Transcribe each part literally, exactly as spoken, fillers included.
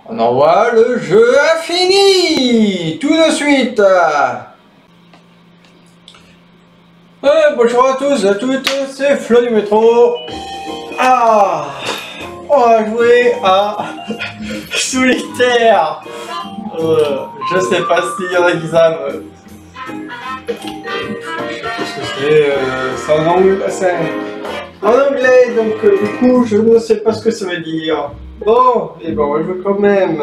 On envoie le jeu infini tout de suite. Euh, bonjour à tous et à toutes, c'est Flo du métro. Ah, on va jouer à Solitaire. Euh, je sais pas s'il y en a qui savent. Qu'est-ce que c'est euh, C'est en anglais, c'est en anglais, donc euh, du coup je ne sais pas ce que ça veut dire. Bon, et bon, on va jouer quand même.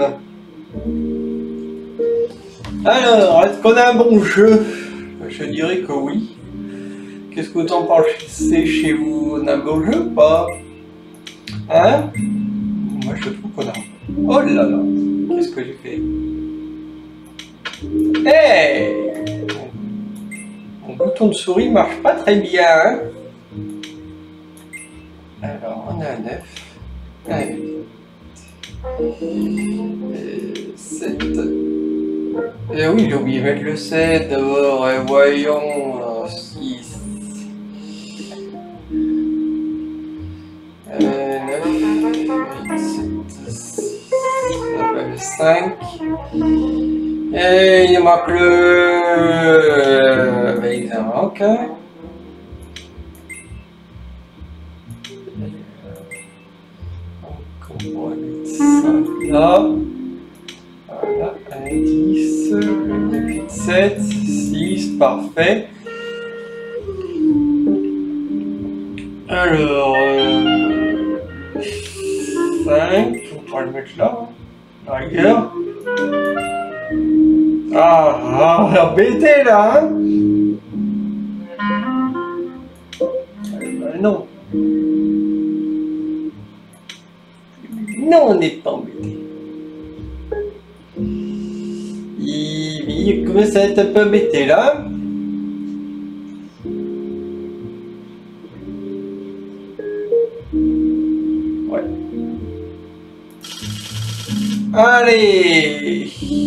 Alors, est-ce qu'on a un bon jeu? Je dirais que oui. Qu'est-ce que vous en pensez chez vous? On a un bon jeu ou pas? Hein? Moi je trouve qu'on a... Oh là là! Qu'est-ce que j'ai fait? Hey! Mon bouton de souris marche pas très bien, hein? Alors, on a un neuf, un huit, sept. Et oui, j'ai oublié de mettre le sept d'abord, et voyons, six. neuf, huit, sept, six, le cinq. Et il manque le... Ben, il en manque un. Donc on va mettre ça là. Voilà, un dix, huit, sept, six, parfait. Alors, euh, cinq, on va le mettre là, à la rigueur. Ah, ah, embêté là, hein? Eh ben non. Non, on n'est pas embêté. Il, il commence à être un peu embêté là. Ouais. Allez.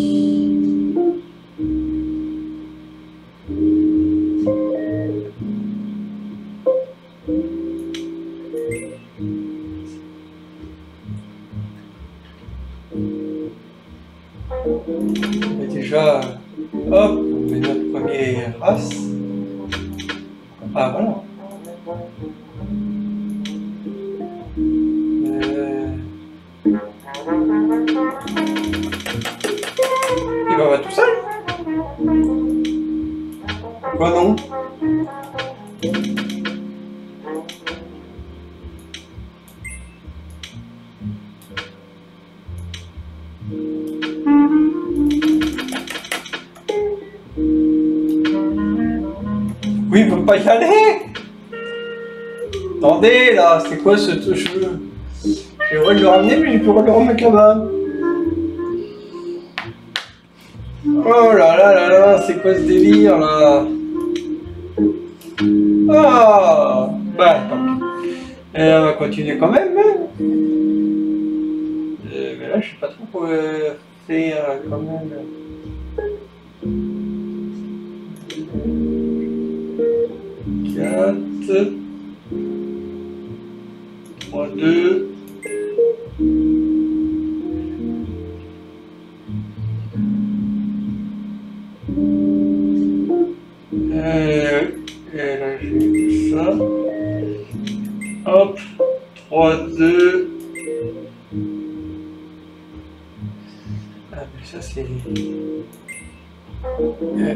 Et déjà, hop, on met notre première race. Ah voilà. Euh... Il va pas tout seul. Quoi non? Oui, il peut pas y aller. Attendez, là, c'est quoi ce jeu? J'ai le droit de le ramener, mais j'ai plus le droit de le remettre là-bas. Oh là là là là, c'est quoi ce délire, là? Ah, bah, tant pis. Et on va continuer quand même, hein. Euh, mais là, je sais pas trop quoi faire, quand même. quatre, trois, deux. Euh, et là j'ai ça. Hop, trois, deux. Ah, mais ça c'est. Euh,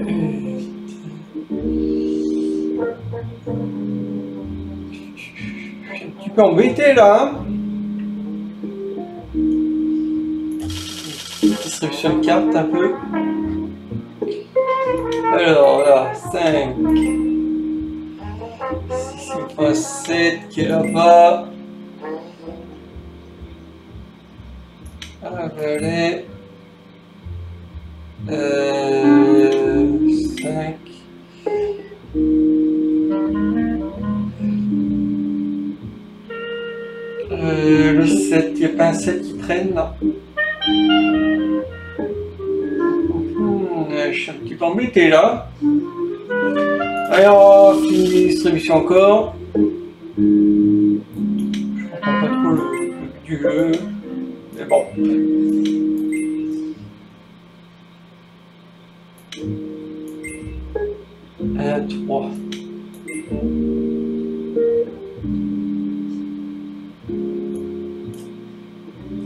Je suis un petit peu embêté là, hein. Distribution de cartes un peu. Alors là, cinq, six, sept qui est là-bas. Avaler. Euh, cinq. Euh, le sept, il n'y a pas un sept qui traîne là. Hmm, je suis un petit peu embêté là. Allez, on finit les distributions encore. Je comprends pas trop le, le but du jeu. Mais bon.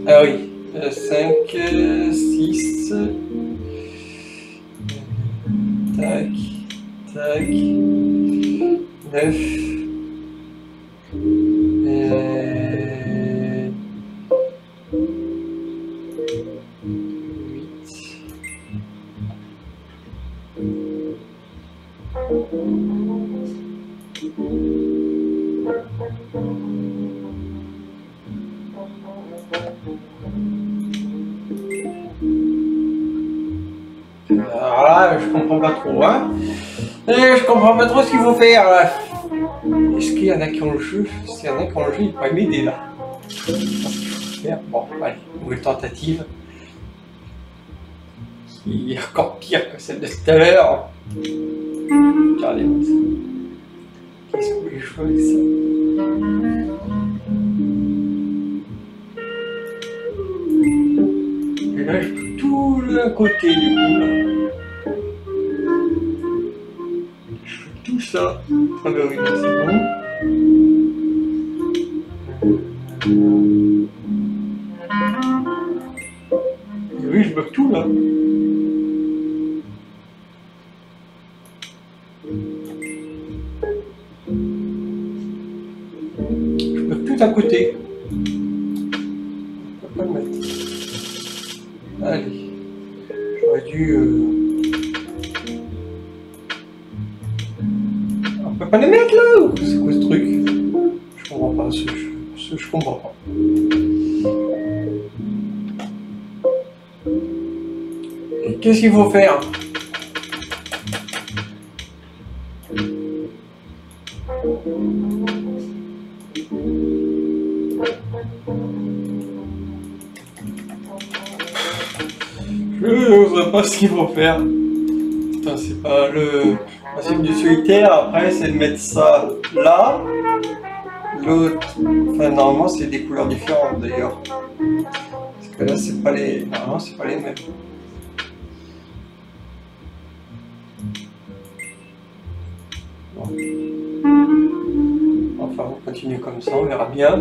Ah oui, cinq, six, tac, tac, neuf, et ah, je comprends pas trop, hein. Et je comprends pas trop ce qu'il faut faire là. Est-ce qu'il y en a qui ont le jeu? S'il y en a qui ont le jeu, ils pourraient m'aider là. Faire. Bon, allez, nouvelle tentative. Qui est encore pire que celle de tout à l'heure. Regardez-moi ça. Qu'est-ce que je fais avec ça? Et là, je peux tout d'un côté du coup là. Je fais tout ça à travers une seconde. Et oui, je bloque tout là. Je bloque tout à côté. Je peux pas le mettre. Allez. J'aurais dû... Euh... On peut pas les mettre là ou c'est quoi ce truc? Je comprends pas, ce, ce, je comprends pas. Qu'est-ce qu'il faut faire? Je ne sais pas ce qu'il faut faire. Putain, c'est pas le principe du solitaire. Après, c'est de mettre ça là. L'autre, enfin, normalement, c'est des couleurs différentes d'ailleurs. Parce que là, c'est pas les. Normalement, c'est pas les mêmes. Bon. Enfin, on continue comme ça, on verra bien.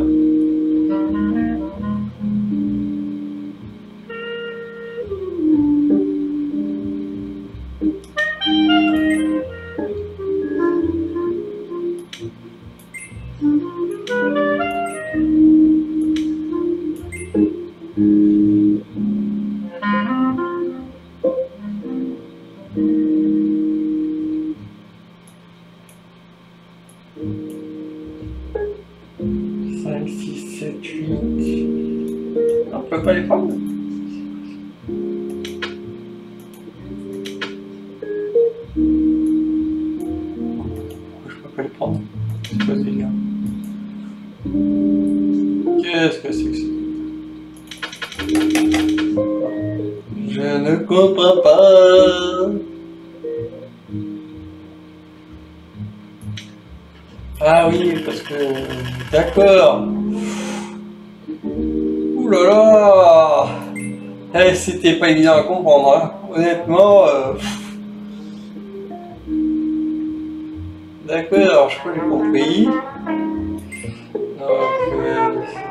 cinq, six, sept, huit... On peut pas les prendre. Je peux pas les prendre. C'est quoi ce délire? Qu'est-ce que c'est que ça? Je ne comprends pas. Ah oui, parce que... D'accord. Ouh là là. Eh, c'était pas évident à comprendre, hein. Honnêtement... Euh... D'accord, je crois que j'ai compris. Donc... Euh...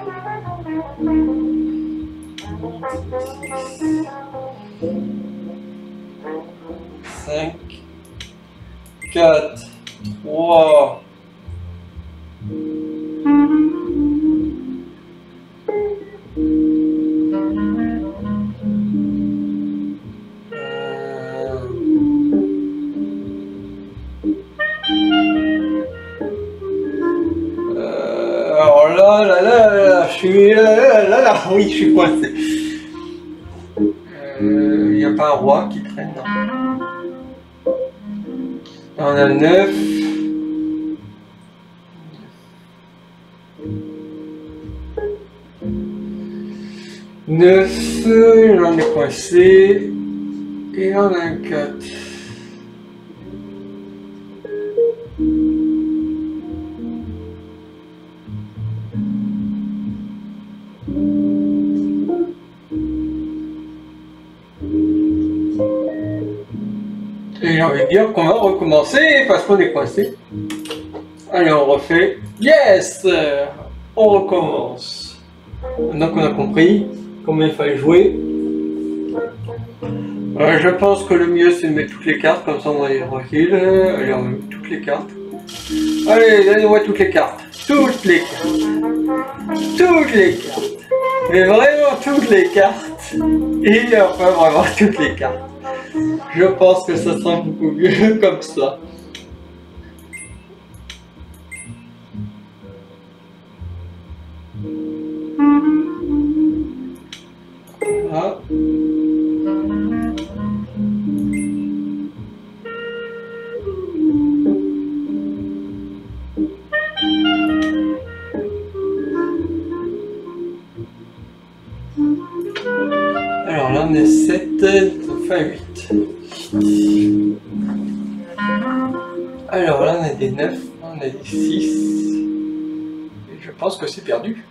cinq, quatre, trois... Alors là, là, là, là, je suis là, là, là, là, oui, je suis coincé. Il euh, n'y a pas un roi qui traîne, non. On a neuf. neuf, on est coincé. Et on a un quatre. Et j'ai envie de dire qu'on va recommencer parce qu'on est coincé. Allez, on refait. Yes! On recommence. Maintenant qu'on a compris. combien il fallait jouer. Euh, je pense que le mieux c'est de mettre toutes les cartes, comme ça on va y tranquille. Allez, on met toutes les cartes. Allez, donnez-moi toutes les cartes. Toutes les cartes. Toutes les cartes. Mais vraiment toutes les cartes. Et enfin vraiment toutes les cartes. Je pense que ça sera beaucoup mieux comme ça. Voilà. Alors là on est sept, enfin huit. Alors là on a des neuf, on a des six. Et je pense que c'est perdu.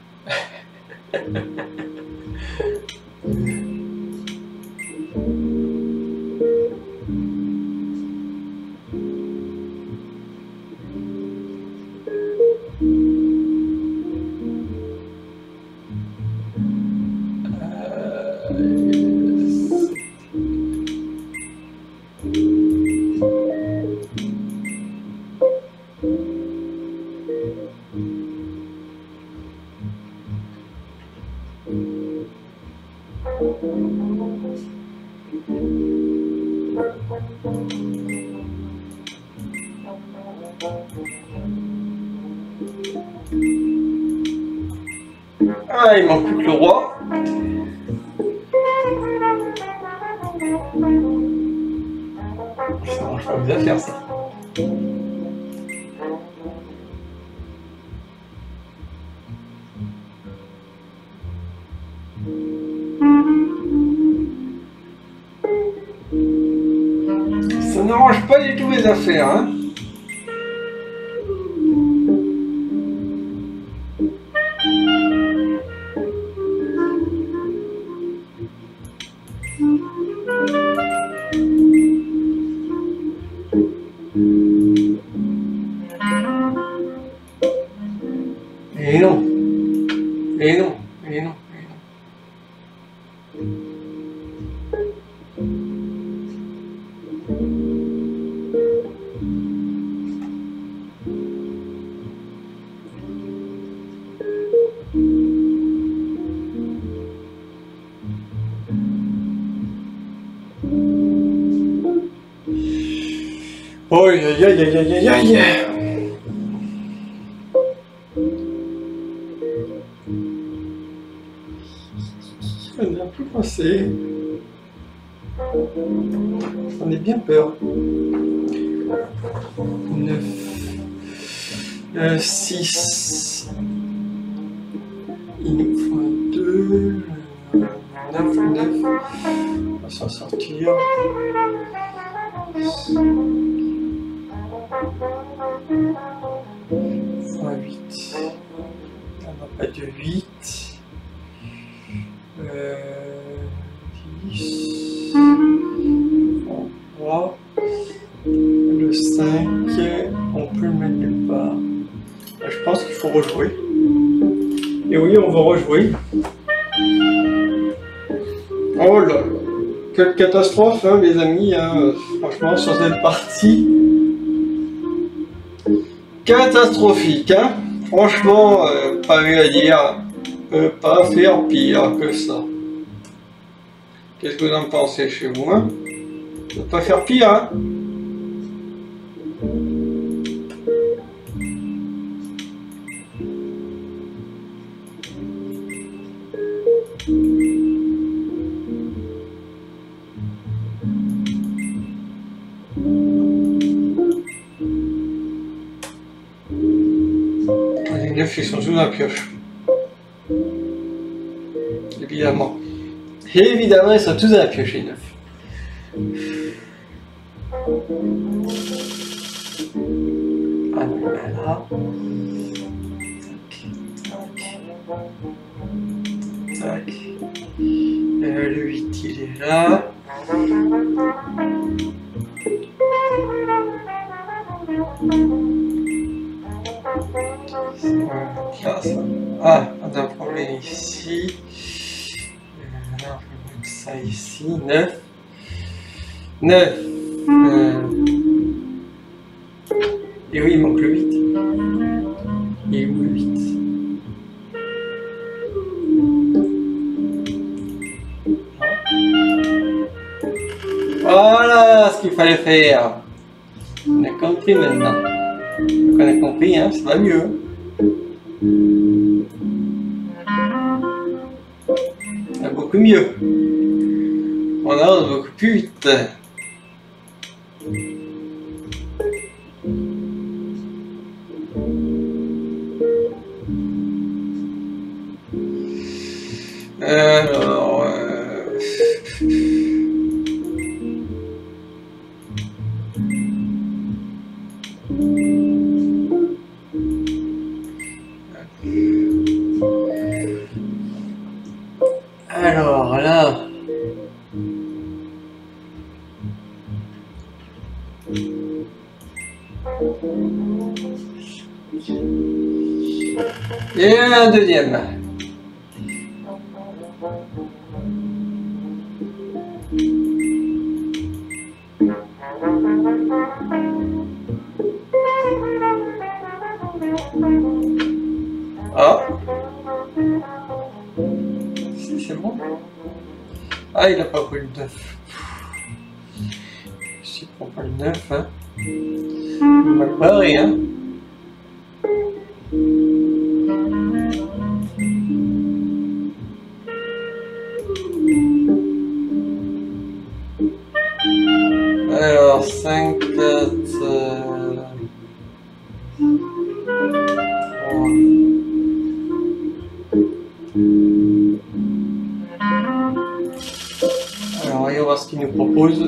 Ah, il manque plus que le roi. Ça marche pas bien faire ça. Ça n'arrange pas du tout les affaires, hein. Et non, et non, et non, et non. Oh, aïe, aïe, aïe, aïe, aïe, aïe. On a plus pensé. On est bien peur. neuf. Euh, six. Il nous faut un deux. neuf, neuf. On va s'en sortir. Fois huit. On n'a pas de huit. Euh, dix. trois. Le cinq. On peut le mettre nulle part. Je pense qu'il faut rejouer. Et oui, on va rejouer. Oh là là. Quelle catastrophe, hein, les amis, hein. Franchement, sur cette partie. Catastrophique, hein. Franchement, euh, pas mieux à dire. Euh, pas faire pire que ça. Qu'est-ce que vous en pensez chez vous, hein? Ne pas faire pire, hein? Les neufs, ils sont sous la pioche. Évidemment. Évidemment, ils sont tous à la pioche, les neufs. Ah non, là. Tac. Tac. Euh, le huit, il est là. Là, ça. Ah, on a un problème ici. ici, neuf. neuf. Euh... Et oui, il manque le huit. Il est où le huit? Voilà ce qu'il fallait faire. On a compris maintenant. Donc on a compris, hein, ça va mieux. Ça va beaucoup mieux. On avance beaucoup plus vite. Alors... Euh... Alors là... Et un deuxième. Ah. Si, c'est bon. Ah, il n'a pas pris le neuf. S'il prend pas le neuf, hein. Il m'a barré, hein. Alors, cinq, quatre... Euh... Alors, voyons voir ce qu'il nous propose.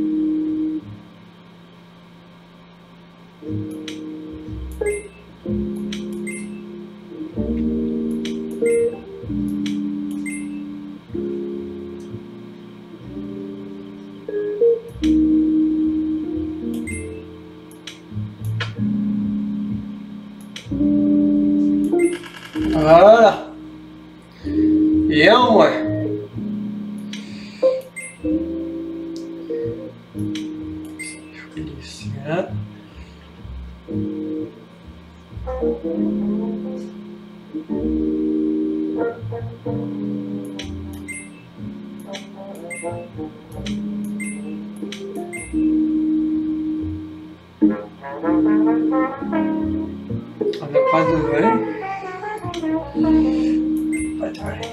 Voilà. Et en moins. Je vais laisser là. On n'a pas de vrai. Pas de vrai.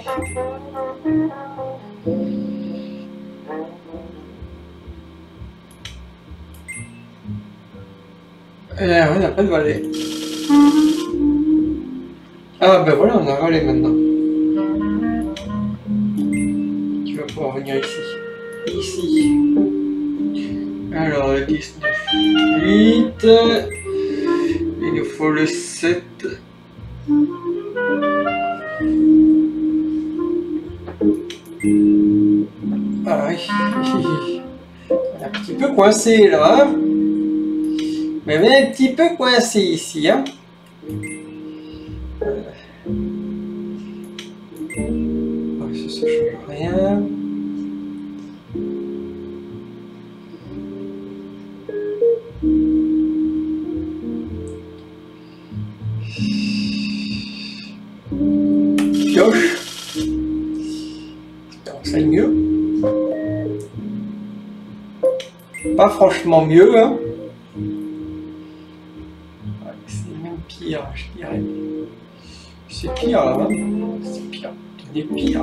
Euh, on n'a pas de valet. Ah ben voilà, on a un valet maintenant. Tu vas pouvoir venir ici. Ici. Alors, le dix-neuf, huit. Il nous faut le sept. Ah oui. On est un petit peu coincé là, hein. Mais on est un petit peu coincé ici, hein. Euh... Oh, ça, ça change rien. Pioche. Espérons que ça aille mieux. Pas franchement mieux, hein. Ouais, c'est même pire, je dirais. C'est pire là, hein. C'est pire. C'est pire.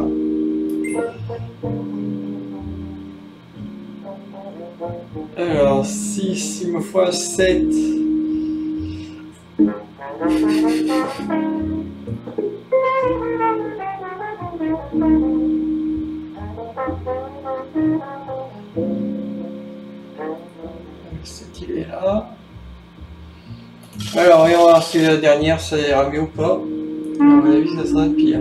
Alors, six, il me faut un sept. sept, il est là. Alors, voyons voir si la dernière ça ira mieux ou pas. À mon avis, ça sera pire.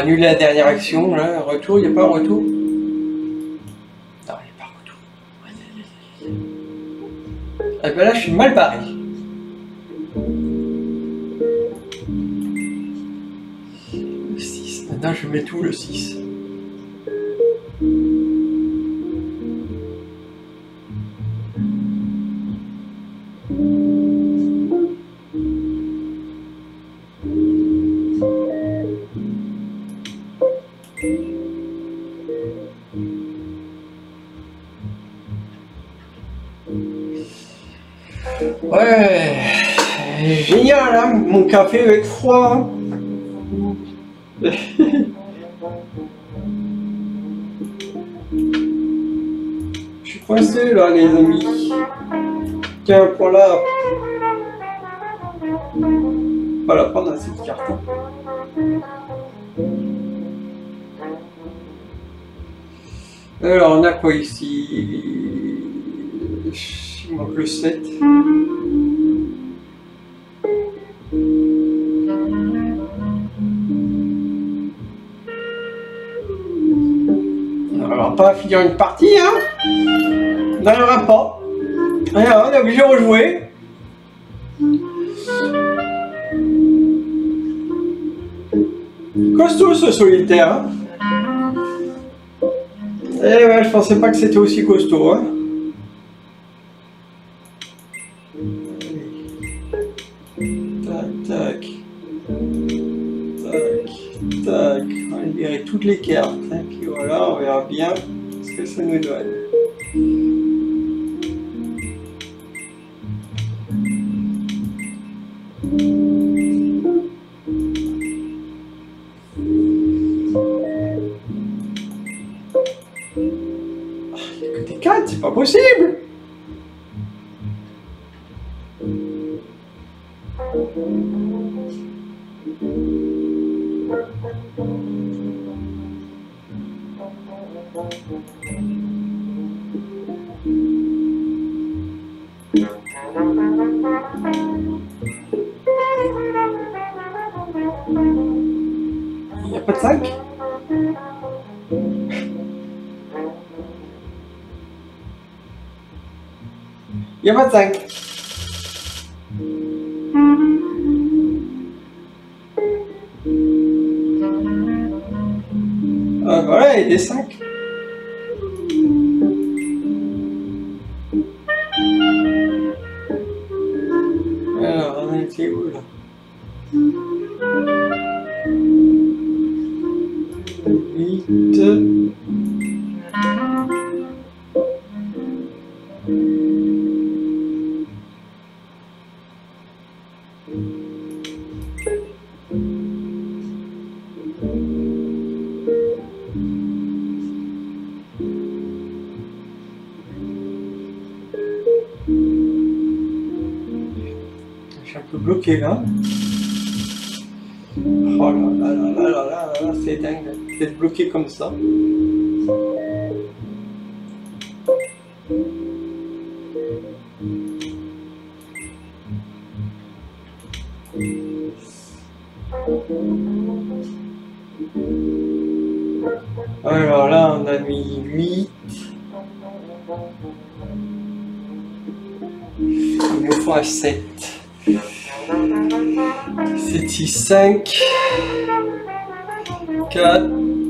annuler la dernière action, là, retour, il n'y a pas un retour? Non, il n'y a pas un retour. Eh ben là, je suis mal barré. Le six, maintenant je mets tout le six. Ouais, génial, hein, mon café avec froid. Je suis coincé là, les amis. Tiens, prends là. Pas la prendre à cette carte. Alors, on a quoi ici? Il manque le sept. Alors, pas finir une partie, hein? On n'arrivera pas. Rien, on est obligé de rejouer. Costaud ce solitaire, hein? Eh ouais, je pensais pas que c'était aussi costaud, hein? Tac, tac. Tac, tac. On va libérer toutes les cartes. Et puis voilà, on verra bien ce que ça nous donne. C'est pas possible. Il n'y a pas de cinq. Il n'y a pas de cinq. Ah voilà, il y a des cinq. Alors, on était où là? huit. Je suis un peu bloqué là. Oh là là là là là là là, c'est dingue d'être bloqué comme ça. Alors là, on a mis huit. Il nous faut un sept. sept, six, cinq. quatre.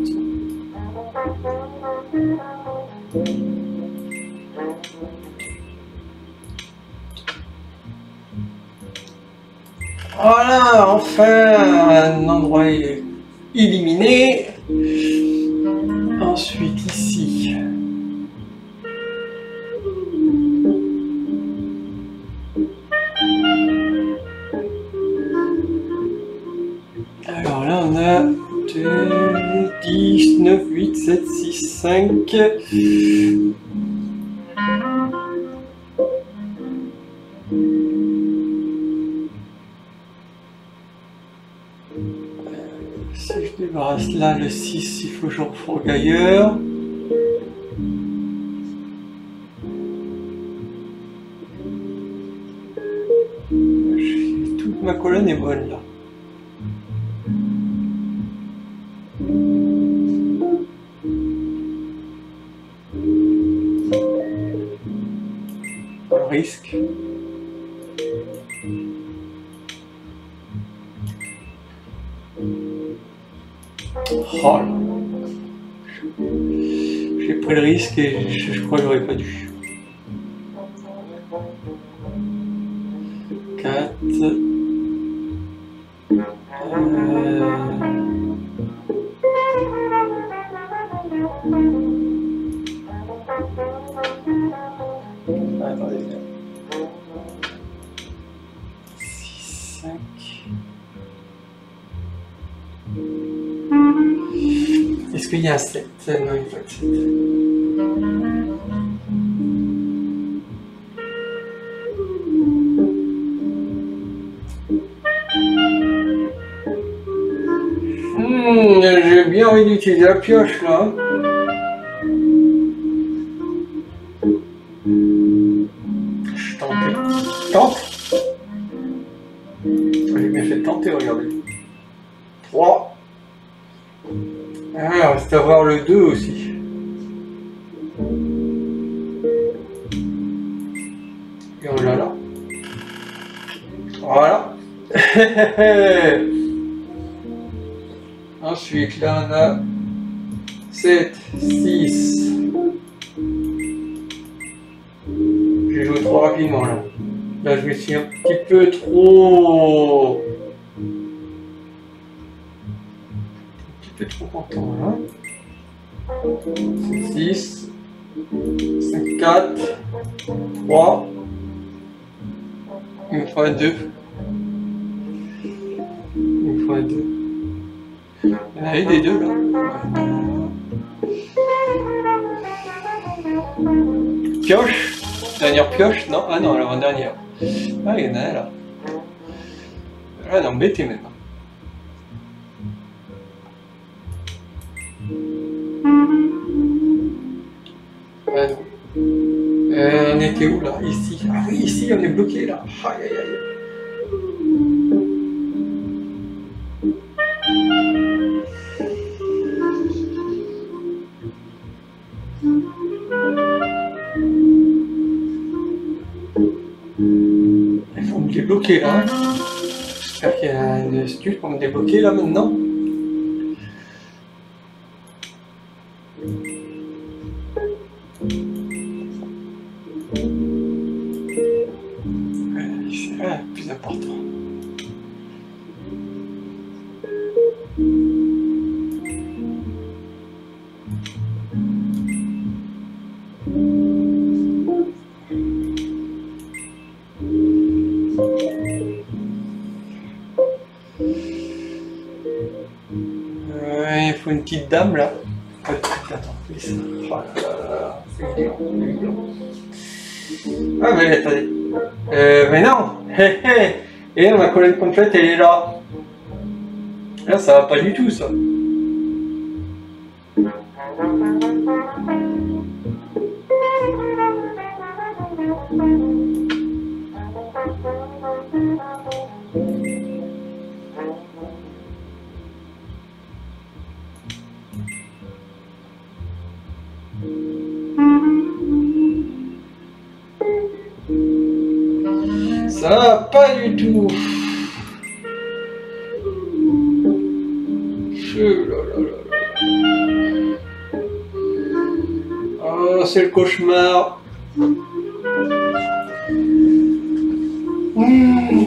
Voilà, enfin, un endroit éliminé. Ensuite, ici. Alors là, on a deux, dix, neuf, huit, sept, six, cinq. Si je débarrasse là le six, il faut que je refourgue ailleurs. Toute ma colonne est bonne là. Oh là là. J'ai pris le risque et je, je crois que j'aurais pas dû. quatre. Euh... Attendez. six, cinq. Est-ce qu'il y a un sept? Non, il n'y a pas de sept. Hmm, j'ai bien envie d'utiliser la pioche là. Je tente. Tente. J'ai bien fait de tenter, regardez. trois. Ah, reste à voir le deux aussi. Et on l'a là. Voilà. Ensuite, là on a sept, six. J'ai joué trop rapidement là. Là je me suis un petit peu trop... Un petit peu trop content là. six, cinq, quatre, trois. Il me faut un deux. Il me faut un deux. Il y en a eu des deux là. Pioche. Dernière pioche. Non, ah non, l'avant-dernière. Ah, il y en a un là. Là, elle est embêtée maintenant. Ah non. Euh, on était où là? Ici. Ah oui, ici, on est bloqué là. Aïe aïe aïe. Il faut me débloquer là. J'espère qu'il y a une astuce pour me débloquer là maintenant. C'est le plus important. Il faut une petite dame là. Attends, ça. Oh là là, c'est violent, c'est violent. Ah mais attendez. Euh, mais non. Et ma colonne complète elle est là. Là ça va pas du tout ça. Ça va pas du tout. Oh, c'est le cauchemar. Mmh.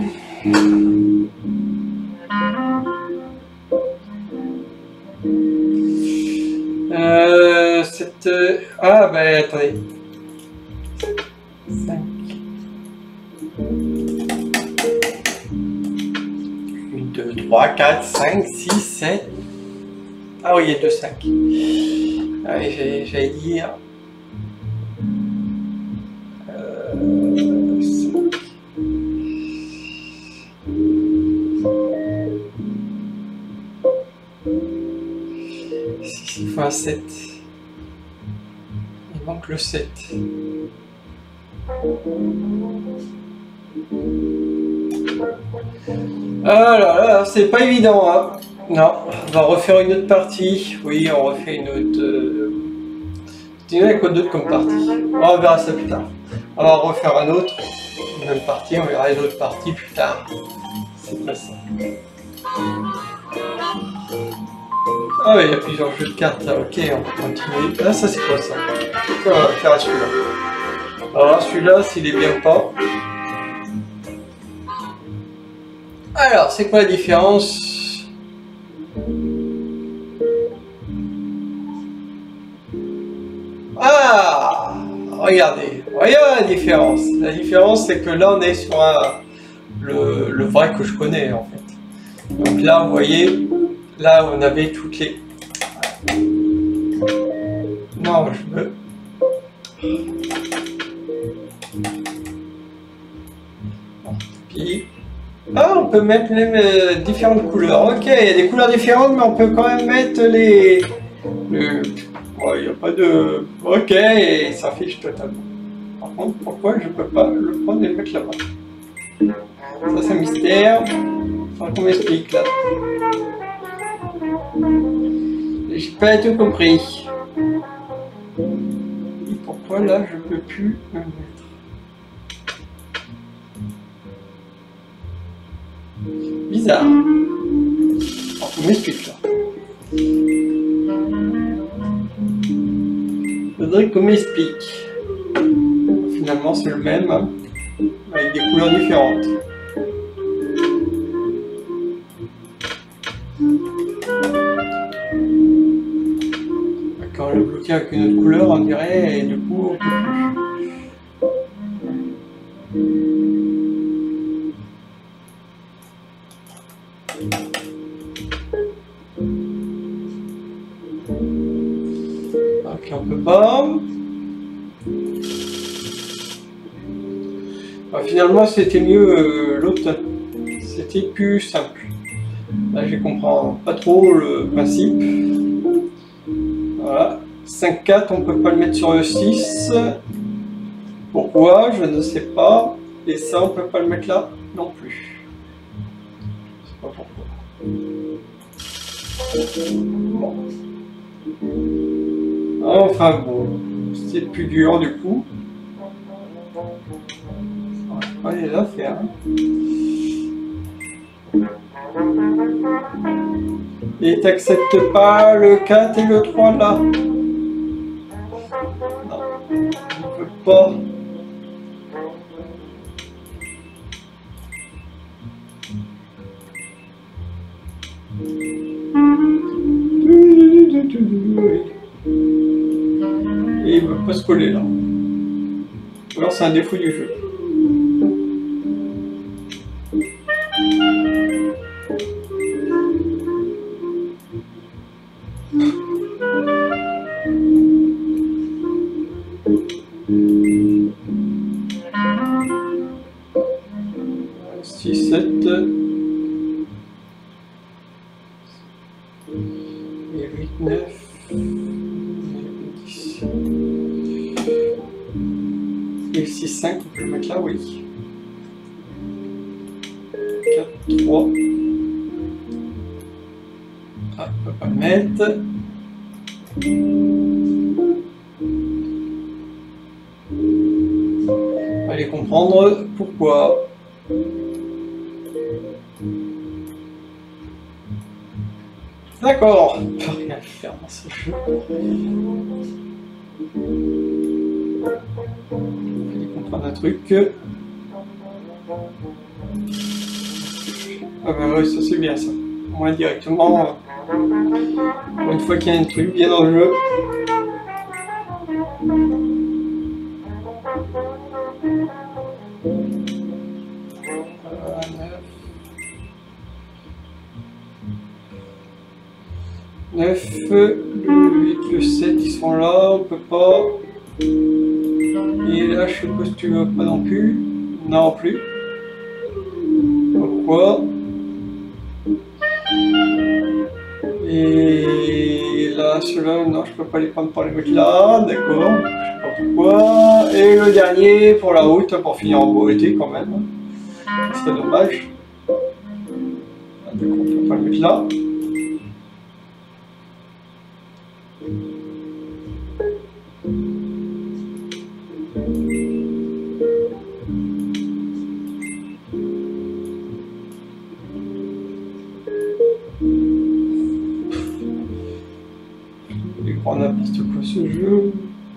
Euh, cette... Ah, ben, attendez. cinq. un, deux, trois, quatre, cinq, six, sept. Ah oui, il y a deux cinq. Ah oui, j'allais dire... Euh, cinq. six, il faut un sept. Il manque le sept. Ah là là, c'est pas évident, hein. Non, on va refaire une autre partie. Oui, on refait une autre... Euh... Il y en a quoi d'autre comme partie? On verra ça plus tard. On va refaire un autre. Une même partie, on verra les autres parties plus tard. C'est pas ça. Ah ouais, il y a plusieurs jeux de cartes là, ok, on va continuer. Ah, ça c'est quoi ça? Ça, on va faire à celui-là. Alors celui-là, s'il est bien ou pas. Alors, c'est quoi la différence? Ah! Regardez, voyez la différence. La différence, c'est que là, on est sur un, le, le vrai que je connais, en fait. Donc là, vous voyez, là, on avait toutes les... Non, je veux... Puis... Ah, on peut mettre même euh, différentes couleurs. Ok, il y a des couleurs différentes, mais on peut quand même mettre les... le... Ouais, il n'y a pas de... Ok, et ça fiche totalement. Par contre, pourquoi je peux pas le prendre et le mettre là-bas? Ça, c'est un mystère. Enfin, qu'on m'explique là. J'ai pas tout compris. Et pourquoi là, je peux plus le mettre? Bizarre. Alors, qu'on m'explique là. Faudrait qu'on m'explique. Finalement, c'est le même, hein, avec des couleurs différentes. Quand on le bloqué avec une autre couleur, on dirait, et du coup, on peut plus. Ok, on peut pas. Bah, finalement, c'était mieux euh, l'autre. C'était plus simple. Là, je comprends pas trop le principe. Voilà. cinq quatre, on peut pas le mettre sur le six. Pourquoi? Je ne sais pas. Et ça, on peut pas le mettre là non plus. Je sais pas pourquoi. Bon. Enfin bon, c'est plus dur du coup. On va les affaires. Et t'acceptes pas le quatre et le trois là? Non, je ne peux pas. Et il veut pas se coller là. Ou alors c'est un défaut du jeu. six, sept. Et huit, neuf. dix. Et six, cinq, on peut le mettre là, oui. quatre, trois. Ah, on peut pas le mettre. Allez comprendre pourquoi. D'accord, on peut rien faire dans ce jeu. Allez comprendre un truc. Ah bah ouais, ça c'est bien ça. Moi directement, une fois qu'il y a un truc bien dans le jeu. neuf, le huit, le sept, ils sont là, on peut pas. Et là, je suppose que tu veux pas non plus. Non plus. Pourquoi? Et là, ceux-là, non, je peux pas les prendre pour les mettre là, d'accord. Je sais pas pourquoi. Et le dernier pour la route, pour finir en beauté quand même. C'est dommage. D'accord, on peut pas le mettre là. ce jeu.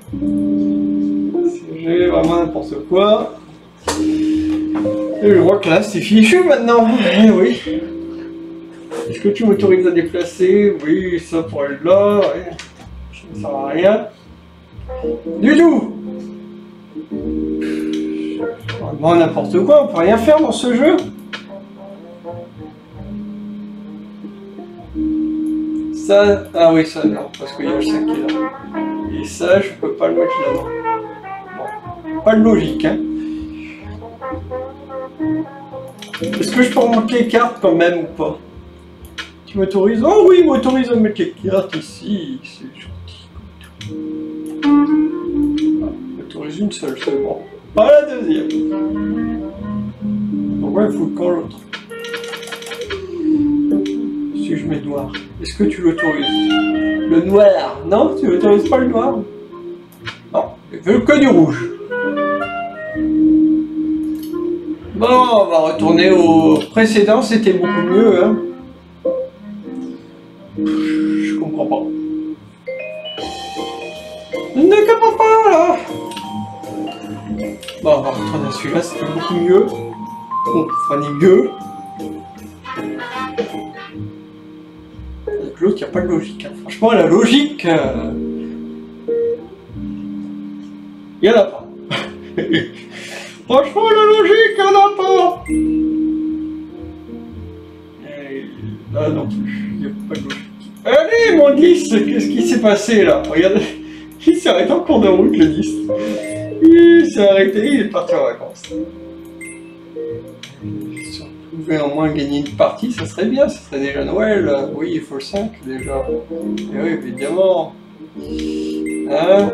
J'ai vraiment n'importe quoi. Et je vois que là c'est fichu maintenant. Eh oui. Est-ce que tu m'autorises à déplacer? Oui, ça pour être là. Ouais. Ça ne sert à rien. Du tout. Vraiment n'importe quoi, on peut rien faire dans ce jeu. Ça, ah oui, ça non, parce qu'il y a le cinq qui est là. Et ça, je peux pas le mettre là-dedans. Bon, pas de logique, hein. Est-ce que je peux remonter les cartes quand même ou pas? Tu m'autorises? Oh oui, il m'autorise à mettre les cartes ici. C'est gentil comme tout. Ah, il m'autorise une seule, c'est bon. Pas la deuxième. Pourquoi il faut le camp l'autre? Si je mets noir, est-ce que tu l'autorises? Le noir? Non, tu n'autorises pas le noir? Non, je veux que du rouge. Bon, on va retourner au précédent, c'était beaucoup mieux, hein. Je comprends pas. Ne comprends pas, là. Bon, on va retourner à celui-là, c'était beaucoup mieux. Bon, enfin, mieux. Avec l'autre, il n'y a pas de logique. Hein. Franchement, la logique, euh... il n'y en a pas. Franchement, la logique, il n'y en a pas. Et là non plus, il n'y a pas de logique. Allez, mon dix, qu'est-ce qui s'est passé là? Regardez, il s'est arrêté en cours de route, le dix. Il s'est arrêté, il est parti en vacances. Si on pouvait au moins gagner une partie, ça serait bien, ça serait déjà Noël. Oui, il faut le cinq déjà. Et oui, évidemment. Hein?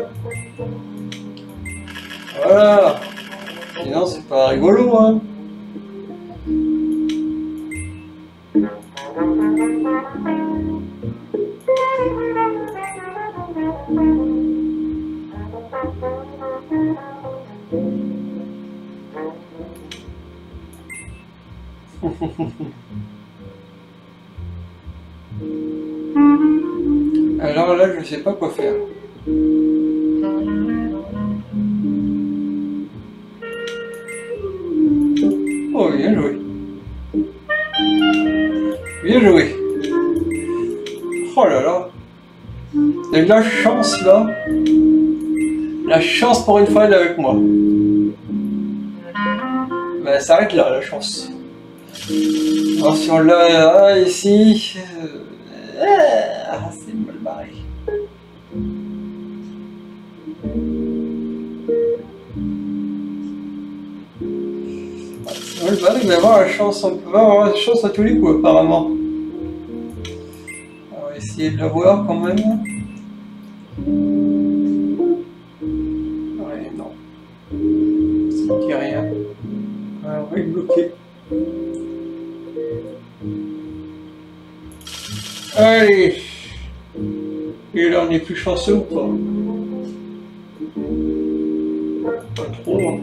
Voilà. Sinon, c'est pas rigolo, hein. Alors là, je sais pas quoi faire. Oh, bien joué. Bien joué. Oh là là. Il y a de la chance là. La chance pour une fois, elle est avec moi. Mais elle s'arrête là, la chance. Alors si on l'a ah, ici, euh, ah, c'est mal barré. C'est mal barré, mais avoir la chance, on peut pas avoir la chance à tous les coups apparemment. On va essayer de l'avoir quand même. Ouais, non. Ça ne dit rien. Alors, on va le bloquer. Allez. Et là on est plus chanceux ou pas? Pas trop. Hein.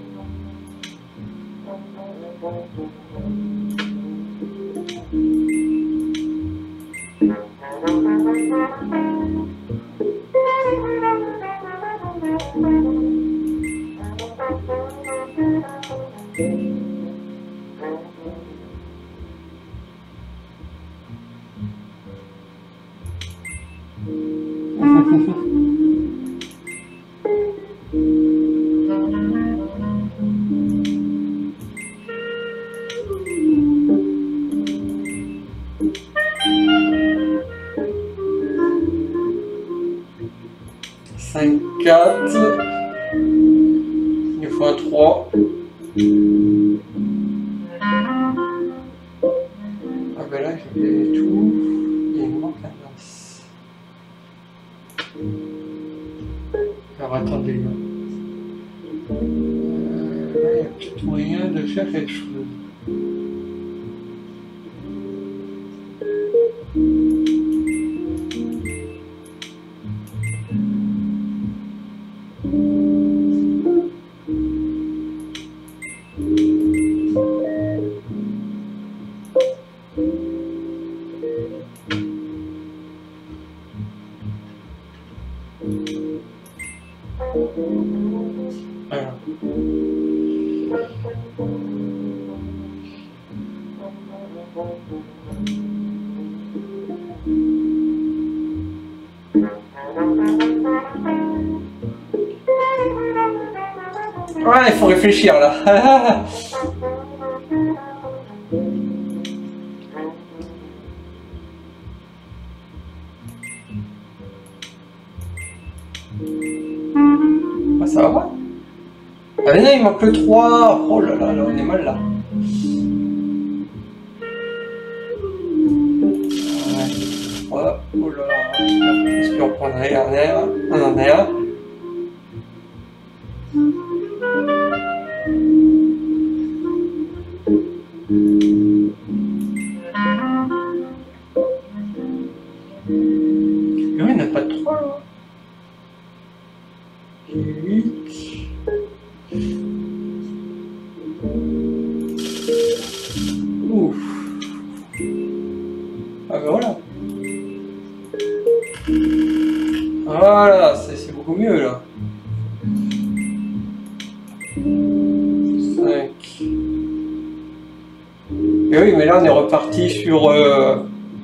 cinq, quatre, il faut un trois. Ah ben là j'avais tout, il me manque un as. Alors attendez là. Euh, là il y a peut-être moyen de faire quelque chose. Ouais, il faut réfléchir là. Ah, ça va pas? Ah mais non, il manque que trois. Oh là là, là, on est mal là. Ouais. Voilà. Oh là là. Est-ce qu'on prendrait un air? On en a un. Non, il n'y en a pas de trois là. huit. Ouf. Ah ben voilà. Voilà, c'est beaucoup mieux là. cinq. Et oui, mais là on est reparti sur... Euh...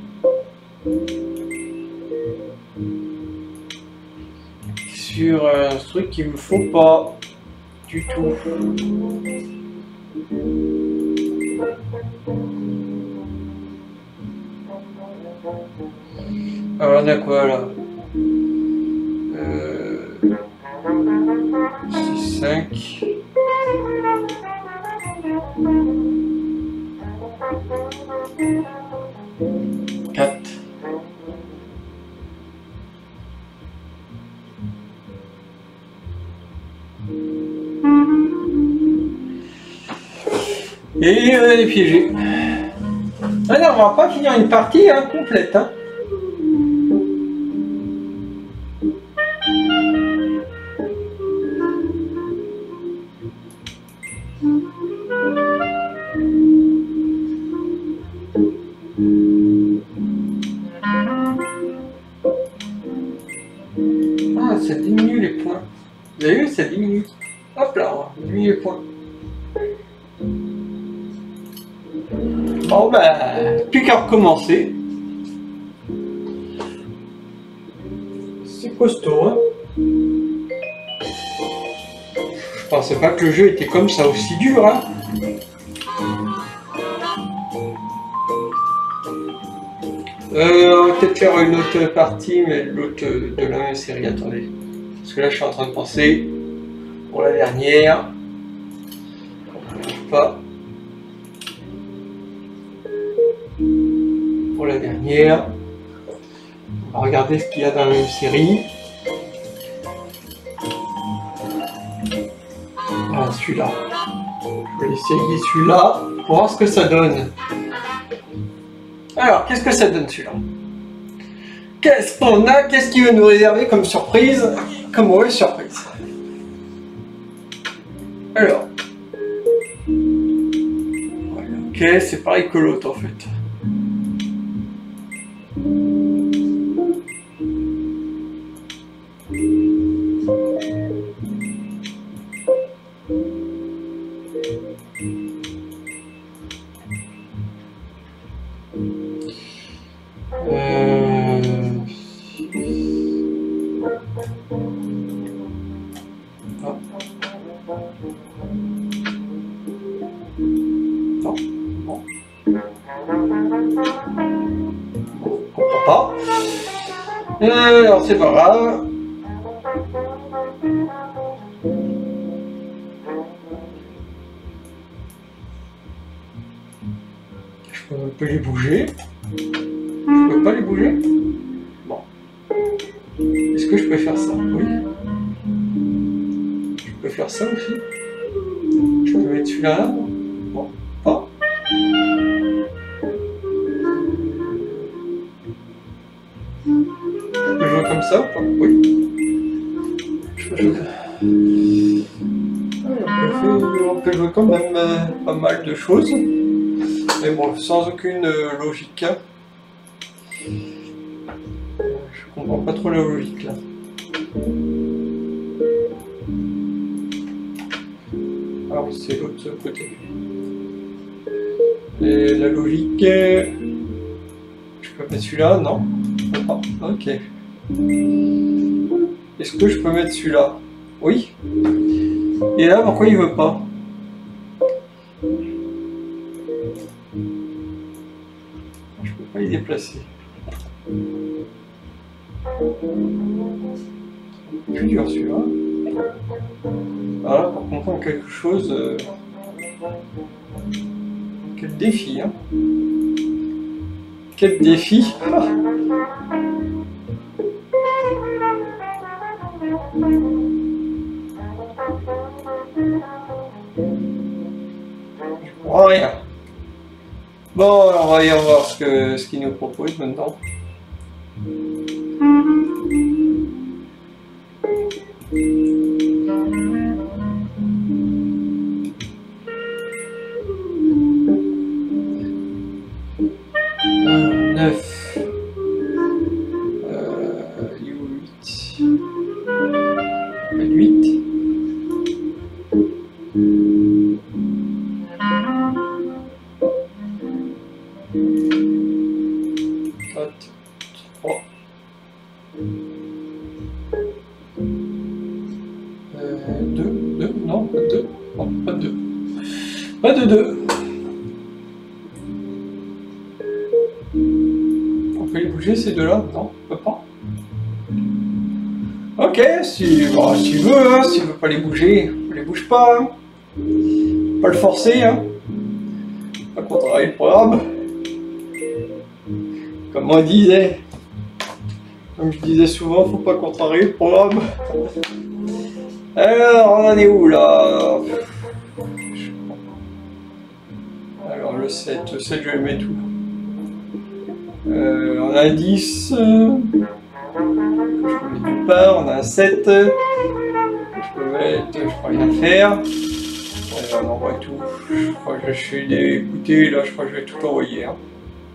sur un truc qu'il me faut pas du tout. Alors on a quoi là? euh... six, cinq. quatre. Et on est piégé. Ah non, on va pas finir une partie hein, complète. Hein. Ah, ça diminue les points. Vous avez vu, ça diminue. Hop là, on diminue les points. Bon ben, plus qu'à recommencer. C'est costaud, hein. Je pensais pas que le jeu était comme ça aussi dur, hein. Euh, on va peut-être faire une autre partie, mais l'autre de la même série, attendez. Parce que là je suis en train de penser pour la dernière. Pas. Pour la dernière. On va regarder ce qu'il y a dans la même série. Ah, celui-là. Je vais essayer celui-là pour voir ce que ça donne. Alors, qu'est-ce que ça donne celui-là? Qu'est-ce qu'on a? Qu'est-ce qu'il veut nous réserver comme surprise? Comme mauvaise surprise. Alors. Voilà. Ok, c'est pareil que l'autre en fait. Alors c'est pas grave. Je peux les bouger. Je peux pas les bouger. Bon. Est-ce que je peux faire ça? Oui. Je peux faire ça aussi. Je peux mettre celui-là là. Bon. Pas. Je peux jouer comme ça ou pas? Oui. Je peux jouer. On peut jouer quand même euh, pas mal de choses. Mais bon, sans aucune euh, logique. Hein. Je comprends pas trop la logique là. Alors c'est l'autre côté. Et la logique. Je peux mettre celui-là? Non. Ah, ok. Est-ce que je peux mettre celui-là? Oui. Et là, pourquoi il veut pas? Je peux pas les déplacer. Plus dur celui-là. Voilà, pour comprendre quelque chose. Euh... Quel défi, hein? Quel défi! Oh, rien. Bon, on va y voir ce que ce qu'il nous propose maintenant. neuf. Euh, huit. huit. trois. deux, deux, non, pas deux. Non, pas deux. Pas de deux. On peut les bouger ces deux-là? Non, on peut pas. Ok, si, bon, si tu veux, hein, si tu veux pas les bouger, on les bouge pas. Hein. Pas le forcer, hein. Pas contrarier le programme. Comme moi disais. Comme je disais souvent, faut pas contrarier le programme. Alors, on en est où là? Alors le sept, le sept je vais le mettre où? euh, On a un dix. Euh, je peux mettre nulle part, on a un sept. Je peux mettre, je peux rien faire. Allez, on envoie tout. Je crois que je suis écouté, là je crois que je vais tout envoyer. Hein.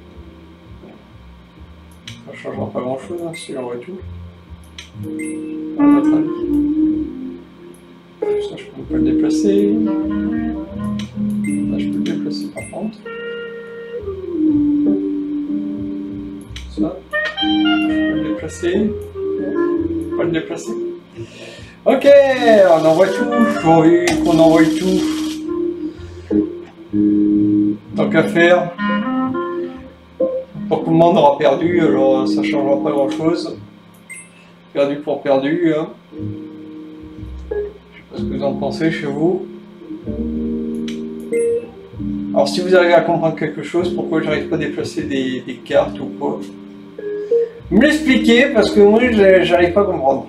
Ça ne changera pas grand chose hein, si j'envoie tout. À notre avis. Ça je peux pas le déplacer. Là je peux le déplacer par contre. Ça. Je peux le déplacer. Pas le déplacer. Ok, on envoie tout. J'ai envie qu'on envoie tout. Tant qu'à faire. Tant que le monde aura perdu, alors ça changera pas grand chose. Perdu pour perdu. Hein. Je sais pas ce que vous en pensez chez vous. Alors si vous arrivez à comprendre quelque chose, pourquoi j'arrive pas à déplacer des, des cartes ou quoi, me l'expliquer parce que moi j'arrive pas à comprendre.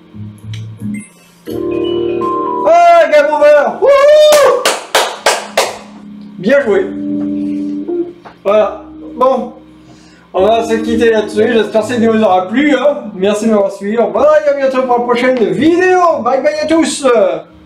Ah, game over! Wouhou! Bien joué. Voilà. Bon. On va se quitter là-dessus. J'espère que cette vidéo vous aura plu. Hein. Merci de m'avoir suivi. Au revoir et à bientôt pour la prochaine vidéo. Bye bye à tous.